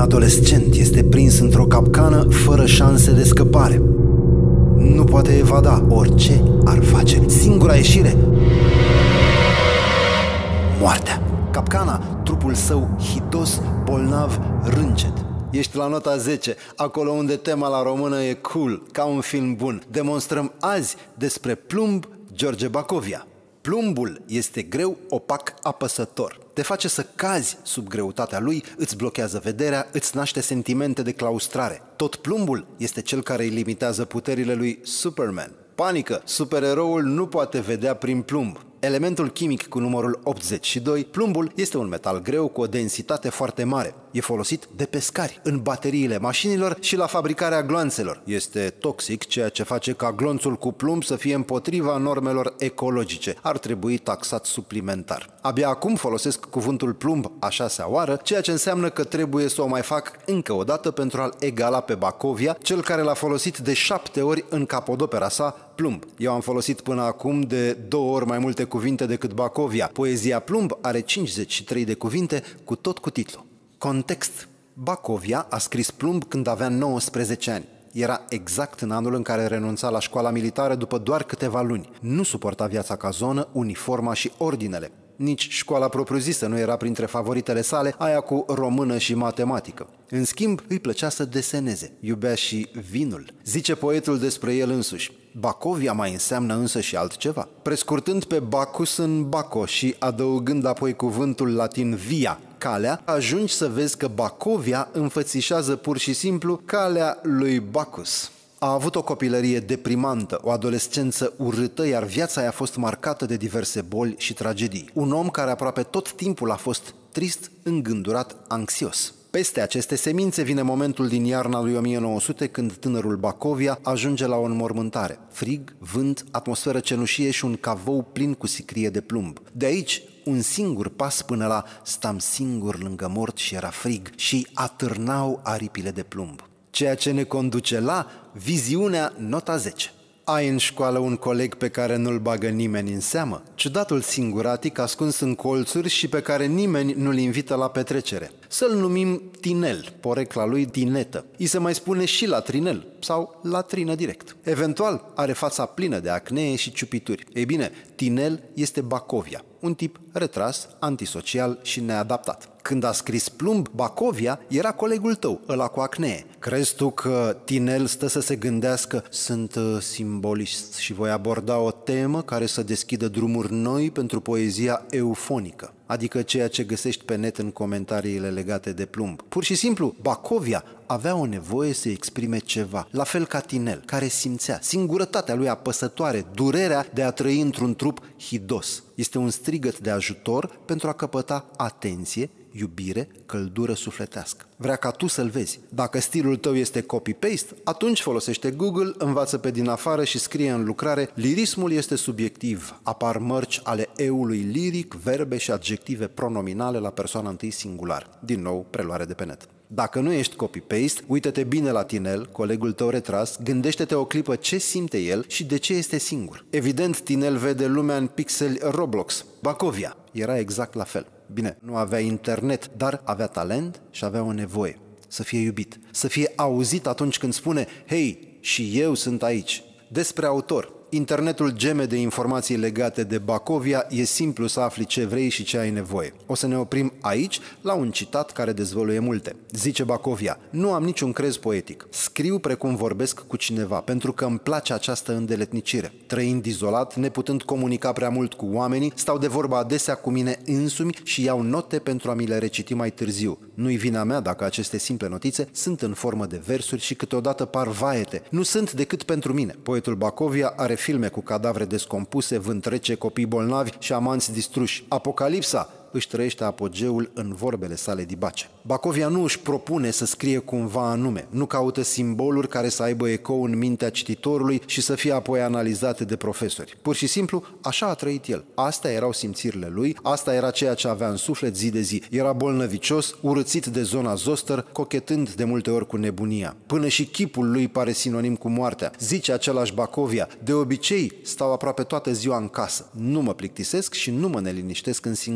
adolescent este prins într-o capcană fără șanse de scăpare. Nu poate evada orice ar face. Singura ieșire: moartea. Capcana, trupul său hidos, bolnav, râncet. Ești la nota 10, acolo unde tema la română e cool, ca un film bun. Demonstrăm azi despre Plumb George Bacovia. Plumbul este greu, opac, apăsător. Te face să cazi sub greutatea lui, îți blochează vederea, îți naște sentimente de claustrare. Tot plumbul este cel care îi limitează puterile lui Superman. Panică! Supereroul nu poate vedea prin plumb. Elementul chimic cu numărul 82, plumbul este un metal greu cu o densitate foarte mare. E folosit de pescari, în bateriile mașinilor și la fabricarea gloanțelor. Este toxic, ceea ce face ca glonțul cu plumb să fie împotriva normelor ecologice. Ar trebui taxat suplimentar. Abia acum folosesc cuvântul plumb a 6-a oară, ceea ce înseamnă că trebuie să o mai fac încă o dată pentru a-l egala pe Bacovia, cel care l-a folosit de 7 ori în capodopera sa, Plumb. Eu am folosit până acum de 2 ori mai multe cuvinte decât Bacovia. Poezia Plumb are 53 de cuvinte, cu tot cu titlu. Context: Bacovia a scris Plumb când avea 19 ani. Era exact în anul în care renunța la școala militară după doar câteva luni. Nu suporta viața ca zonă, uniforma și ordinele. Nici școala propriu-zisă nu era printre favoritele sale, aia cu română și matematică. În schimb, îi plăcea să deseneze, iubea și vinul. Zice poetul despre el însuși: Bacovia mai înseamnă însă și altceva. Prescurtând pe Bacchus în Baco și adăugând apoi cuvântul latin via, calea, ajungi să vezi că Bacovia înfățișează pur și simplu calea lui Bacchus. A avut o copilărie deprimantă, o adolescență urâtă, iar viața i-a fost marcată de diverse boli și tragedii. Un om care aproape tot timpul a fost trist, îngândurat, anxios. Peste aceste semințe vine momentul din iarna lui 1900, când tânărul Bacovia ajunge la o înmormântare. Frig, vânt, atmosferă cenușie și un cavou plin cu sicrie de plumb. De aici, un singur pas până la "stam singur lângă mort și era frig" și atârnau aripile de plumb. Ceea ce ne conduce la viziunea nota 10. Ai în școală un coleg pe care nu-l bagă nimeni în seamă? Ciudatul singuratic ascuns în colțuri și pe care nimeni nu-l invită la petrecere. Să-l numim Tinel, porecla lui Tinetă. I se mai spune și latrinel sau latrină direct. Eventual are fața plină de acnee și ciupituri. Ei bine, Tinel este Bacovia, un tip retras, antisocial și neadaptat. Când a scris Plumb, Bacovia era colegul tău, ăla cu acnee. Crezi tu că Tinel stă să se gândească: sunt simbolist și voi aborda o temă care să deschidă drumuri noi pentru poezia eufonică, adică ceea ce găsești pe net în comentariile legate de Plumb. Pur și simplu, Bacovia avea o nevoie să exprime ceva, la fel ca Tinel, care simțea singurătatea lui apăsătoare, durerea de a trăi într-un trup hidos. Este un strigăt de ajutor pentru a căpăta atenție, iubire, căldură sufletească. Vrea ca tu să-l vezi. Dacă stilul tău este copy-paste, atunci folosește Google, învață pe din afară și scrie în lucrare: lirismul este subiectiv. Apar mărci ale eului liric, verbe și adjective pronominale la persoana întâi singular. Din nou, preluare de pe net. Dacă nu ești copy-paste, uită-te bine la Tinel, colegul tău retras, gândește-te o clipă ce simte el și de ce este singur. Evident, Tinel vede lumea în pixeli Roblox. Bacovia era exact la fel. Bine, nu avea internet, dar avea talent și avea o nevoie: să fie iubit, să fie auzit atunci când spune: hei, și eu sunt aici. Despre autor. Internetul geme de informații legate de Bacovia, e simplu să afli ce vrei și ce ai nevoie. O să ne oprim aici la un citat care dezvăluie multe. Zice Bacovia: nu am niciun crez poetic. Scriu precum vorbesc cu cineva, pentru că îmi place această îndeletnicire. Trăind izolat, neputând comunica prea mult cu oamenii, stau de vorbă adesea cu mine însumi și iau note pentru a mi le reciti mai târziu. Nu-i vina mea dacă aceste simple notițe sunt în formă de versuri și câteodată par vaete. Nu sunt decât pentru mine. Poetul Bacovia are filme cu cadavre descompuse, vânt rece, copii bolnavi și amanți distruși. Apocalipsa își trăiește apogeul în vorbele sale dibace. Bacovia nu își propune să scrie cumva anume, nu caută simboluri care să aibă ecou în mintea cititorului și să fie apoi analizate de profesori. Pur și simplu, așa a trăit el. Astea erau simțirile lui, asta era ceea ce avea în suflet zi de zi. Era bolnăvicios, urâțit de zona zoster, cochetând de multe ori cu nebunia. Până și chipul lui pare sinonim cu moartea. Zice același Bacovia: de obicei stau aproape toată ziua în casă. Nu mă plictisesc și nu mă neliniștesc în singurătate.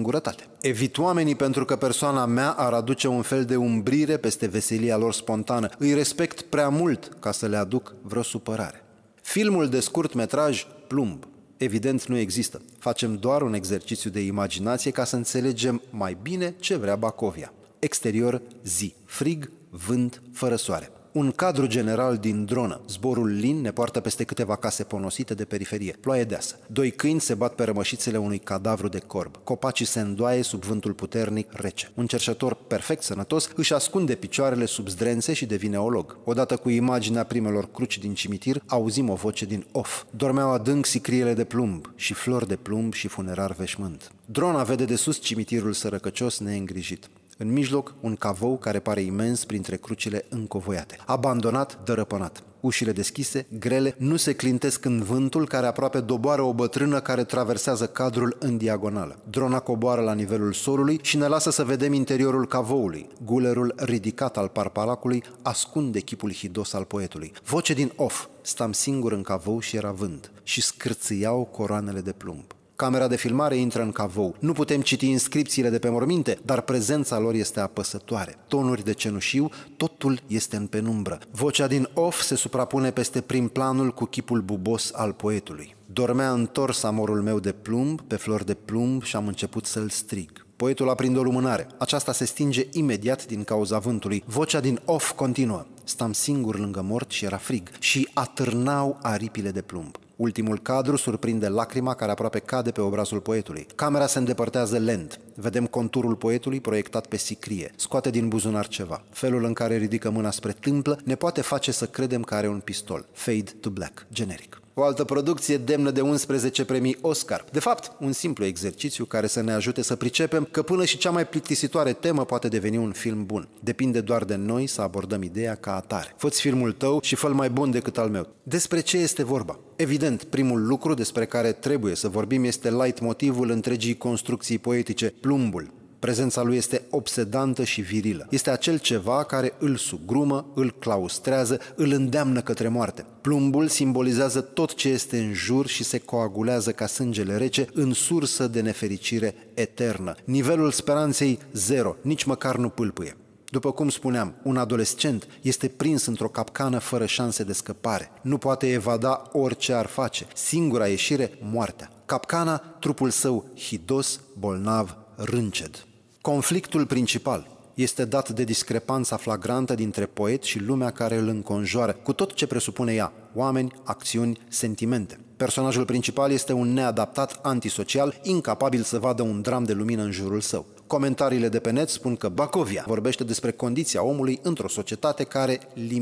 Evit oamenii pentru că persoana mea ar aduce un fel de umbrire peste veselia lor spontană. Îi respect prea mult ca să le aduc vreo supărare. Filmul de scurt metraj Plumb evident nu există. Facem doar un exercițiu de imaginație ca să înțelegem mai bine ce vrea Bacovia. Exterior, zi, frig, vânt, fără soare. Un cadru general din dronă. Zborul lin ne poartă peste câteva case ponosite de periferie. Ploaie deasă. Doi câini se bat pe rămășițele unui cadavru de corb. Copacii se îndoaie sub vântul puternic rece. Un cerșetor perfect sănătos își ascunde picioarele sub zdrențe și devine olog. Odată cu imaginea primelor cruci din cimitir, auzim o voce din off. Dormeau adânc sicriele de plumb și flori de plumb și funerar veșmânt. Drona vede de sus cimitirul sărăcăcios neîngrijit. În mijloc, un cavou care pare imens printre crucile încovoiate. Abandonat, dărăpânat. Ușile deschise, grele, nu se clintesc în vântul care aproape doboară o bătrână care traversează cadrul în diagonală. Drona coboară la nivelul solului și ne lasă să vedem interiorul cavoului. Gulerul ridicat al parpalacului ascunde chipul hidos al poetului. Voce din off. Stam singur în cavou și era vânt. Și scârțâiau coroanele de plumb. Camera de filmare intră în cavou. Nu putem citi inscripțiile de pe morminte, dar prezența lor este apăsătoare. Tonuri de cenușiu, totul este în penumbră. Vocea din off se suprapune peste prim planul cu chipul bubos al poetului. Dormea întors amorul meu de plumb, pe flori de plumb și am început să-l strig. Poetul aprinde o lumânare. Aceasta se stinge imediat din cauza vântului. Vocea din off continuă. Stam singur lângă mort și era frig și atârnau aripile de plumb. Ultimul cadru surprinde lacrima care aproape cade pe obrazul poetului. Camera se îndepărtează lent. Vedem conturul poetului proiectat pe sicrie. Scoate din buzunar ceva. Felul în care ridică mâna spre tâmplă ne poate face să credem că are un pistol. Fade to black. Generic. O altă producție demnă de 11 premii Oscar. De fapt, un simplu exercițiu care să ne ajute să pricepem că până și cea mai plictisitoare temă poate deveni un film bun. Depinde doar de noi să abordăm ideea ca atare. Fă-ți filmul tău și fă-l mai bun decât al meu. Despre ce este vorba? Evident, primul lucru despre care trebuie să vorbim este leitmotivul întregii construcții poetice, plumbul. Prezența lui este obsedantă și virilă. Este acel ceva care îl sugrumă, îl claustrează, îl îndeamnă către moarte. Plumbul simbolizează tot ce este în jur și se coagulează ca sângele rece în sursă de nefericire eternă. Nivelul speranței zero, nici măcar nu pâlpâie. După cum spuneam, un adolescent este prins într-o capcană fără șanse de scăpare. Nu poate evada orice ar face. Singura ieșire, moartea. Capcana, trupul său hidos, bolnav, rânced. Conflictul principal este dat de discrepanța flagrantă dintre poet și lumea care îl înconjoară, cu tot ce presupune ea, oameni, acțiuni, sentimente. Personajul principal este un neadaptat antisocial, incapabil să vadă un dram de lumină în jurul său. Comentariile de pe net spun că Bacovia vorbește despre condiția omului într-o societate care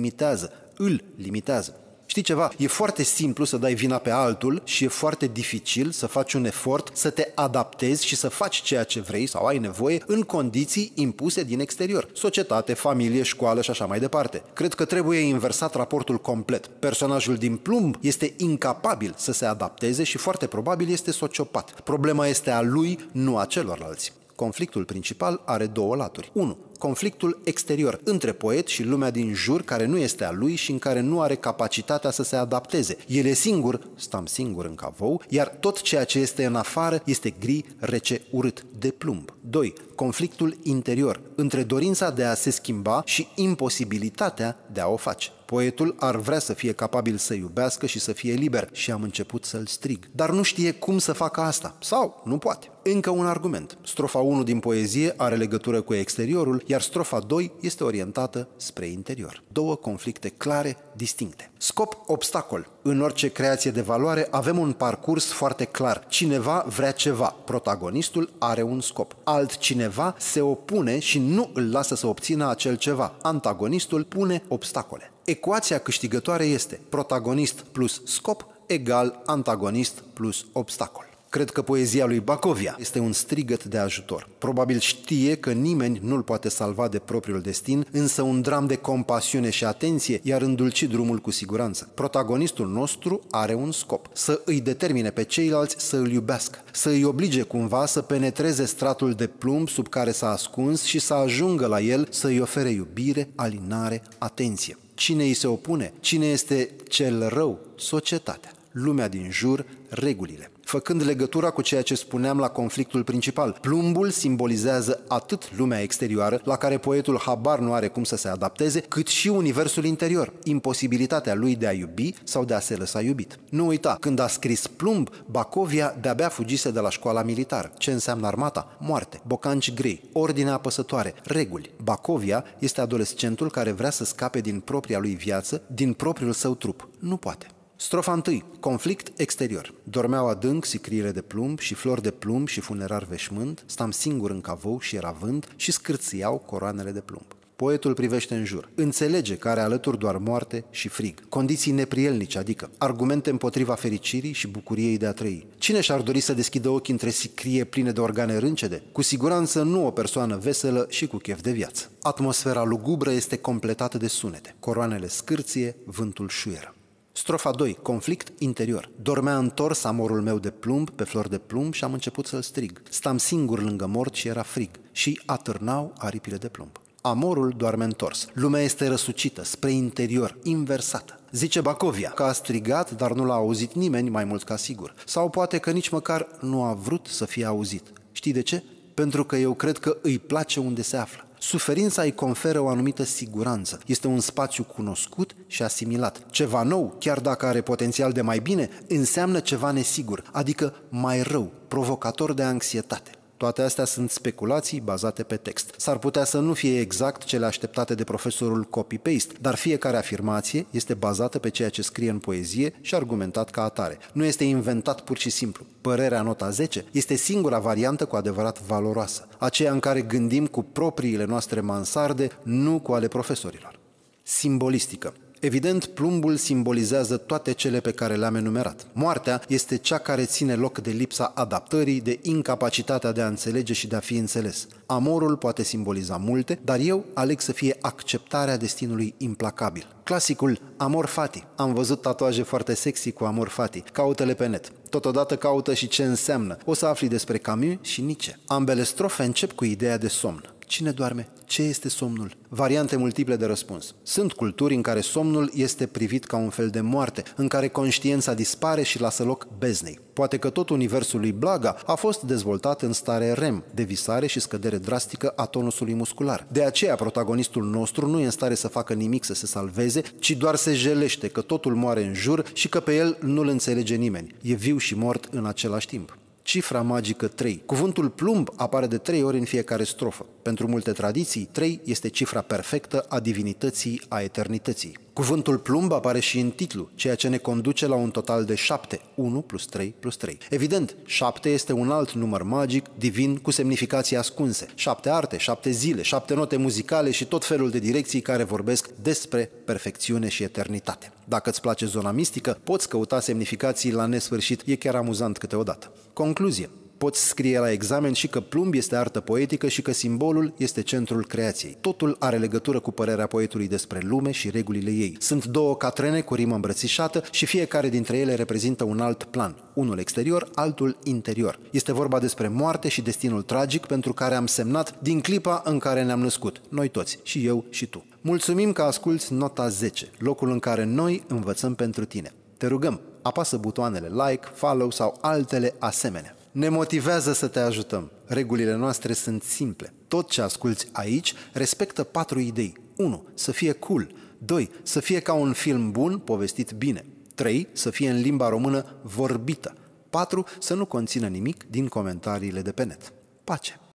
îl limitează. Știi ceva? E foarte simplu să dai vina pe altul și e foarte dificil să faci un efort să te adaptezi și să faci ceea ce vrei sau ai nevoie în condiții impuse din exterior. Societate, familie, școală și așa mai departe. Cred că trebuie inversat raportul complet. Personajul din plumb este incapabil să se adapteze și foarte probabil este sociopat. Problema este a lui, nu a celorlalți. Conflictul principal are două laturi. 1. Conflictul exterior între poet și lumea din jur care nu este a lui și în care nu are capacitatea să se adapteze. El e singur, stam singur în cavou, iar tot ceea ce este în afară este gri, rece, urât, de plumb. 2. Conflictul interior între dorința de a se schimba și imposibilitatea de a o face. Poetul ar vrea să fie capabil să iubească și să fie liber și am început să-l strig. Dar nu știe cum să facă asta sau nu poate. Încă un argument. Strofa 1 din poezie are legătură cu exteriorul, iar strofa 2 este orientată spre interior. Două conflicte clare, distincte. Scop-obstacol. În orice creație de valoare avem un parcurs foarte clar. Cineva vrea ceva. Protagonistul are un scop. Altcineva se opune și nu îl lasă să obțină acel ceva. Antagonistul pune obstacole. Ecuația câștigătoare este protagonist plus scop egal antagonist plus obstacol. Cred că poezia lui Bacovia este un strigăt de ajutor. Probabil știe că nimeni nu-l poate salva de propriul destin, însă un dram de compasiune și atenție i-ar îndulci drumul cu siguranță. Protagonistul nostru are un scop, să îi determine pe ceilalți să îl iubească, să îi oblige cumva să penetreze stratul de plumb sub care s-a ascuns și să ajungă la el să îi ofere iubire, alinare, atenție. Cine îi se opune? Cine este cel rău? Societatea. Lumea din jur, regulile. făcând legătura cu ceea ce spuneam la conflictul principal. Plumbul simbolizează atât lumea exterioară, la care poetul habar nu are cum să se adapteze, cât și universul interior, imposibilitatea lui de a iubi sau de a se lăsa iubit. Nu uita, când a scris Plumb, Bacovia de-abia fugise de la școala militară. Ce înseamnă armata? Moarte, bocanci grei, ordine apăsătoare, reguli. Bacovia este adolescentul care vrea să scape din propria lui viață, din propriul său trup. Nu poate. Strofa 1. Conflict exterior. Dormeau adânc sicriile de plumb și flori de plumb și funerar veșmânt, stam singur în cavou și era vânt și scârțâiau coroanele de plumb. Poetul privește în jur. Înțelege că are alături doar moarte și frig, condiții neprielnice, adică argumente împotriva fericirii și bucuriei de a trăi. Cine și-ar dori să deschidă ochii între sicrie pline de organe râncede? Cu siguranță nu o persoană veselă și cu chef de viață. Atmosfera lugubră este completată de sunete. Coroanele scârție, vântul șuieră. Strofa 2. Conflict interior. Dormea întors amorul meu de plumb, pe flori de plumb și am început să-l strig. Stam singur lângă mort și era frig și atârnau aripile de plumb. Amorul doarme întors. Lumea este răsucită, spre interior, inversată. Zice Bacovia că a strigat, dar nu l-a auzit nimeni, mai mult ca sigur. Sau poate că nici măcar nu a vrut să fie auzit. Știi de ce? Pentru că eu cred că îi place unde se află. Suferința îi conferă o anumită siguranță. Este un spațiu cunoscut și asimilat. Ceva nou, chiar dacă are potențial de mai bine, înseamnă ceva nesigur, adică mai rău, provocator de anxietate. Toate astea sunt speculații bazate pe text. S-ar putea să nu fie exact cele așteptate de profesorul copy-paste, dar fiecare afirmație este bazată pe ceea ce scrie în poezie și argumentat ca atare. Nu este inventat pur și simplu. Părerea nota 10 este singura variantă cu adevărat valoroasă, aceea în care gândim cu propriile noastre mansarde, nu cu ale profesorilor. Simbolistică. Evident, plumbul simbolizează toate cele pe care le-am enumerat. Moartea este cea care ține loc de lipsa adaptării, de incapacitatea de a înțelege și de a fi înțeles. Amorul poate simboliza multe, dar eu aleg să fie acceptarea destinului implacabil. Clasicul Amor Fati. Am văzut tatuaje foarte sexy cu Amor Fati. Caută-le pe net. Totodată caută și ce înseamnă. O să afli despre Camus și Nietzsche. Ambele strofe încep cu ideea de somn. Cine doarme? Ce este somnul? Variante multiple de răspuns. Sunt culturi în care somnul este privit ca un fel de moarte, în care conștiința dispare și lasă loc beznei. Poate că tot universul lui Blaga a fost dezvoltat în stare REM, de visare și scădere drastică a tonusului muscular. De aceea protagonistul nostru nu e în stare să facă nimic să se salveze, ci doar se jelește că totul moare în jur și că pe el nu-l înțelege nimeni. E viu și mort în același timp. Cifra magică 3. Cuvântul plumb apare de 3 ori în fiecare strofă. Pentru multe tradiții, 3 este cifra perfectă a divinității, a eternității. Cuvântul plumb apare și în titlu, ceea ce ne conduce la un total de 7, 1 plus 3 plus 3. Evident, 7 este un alt număr magic, divin, cu semnificații ascunse. 7 arte, 7 zile, 7 note muzicale și tot felul de direcții care vorbesc despre perfecțiune și eternitate. Dacă îți place zona mistică, poți căuta semnificații la nesfârșit, e chiar amuzant câteodată. Concluzie. Poți scrie la examen și că plumb este artă poetică și că simbolul este centrul creației. Totul are legătură cu părerea poetului despre lume și regulile ei. Sunt două catrene cu rimă îmbrățișată și fiecare dintre ele reprezintă un alt plan. Unul exterior, altul interior. Este vorba despre moarte și destinul tragic pentru care am semnat din clipa în care ne-am născut. Noi toți, și eu și tu. Mulțumim că asculți Nota 10, locul în care noi învățăm pentru tine. Te rugăm, apasă butoanele like, follow sau altele asemenea. Ne motivează să te ajutăm. Regulile noastre sunt simple. Tot ce asculți aici respectă 4 idei. 1. Să fie cool. 2. Să fie ca un film bun, povestit bine. 3. Să fie în limba română vorbită. 4. Să nu conțină nimic din comentariile de pe net. Pace!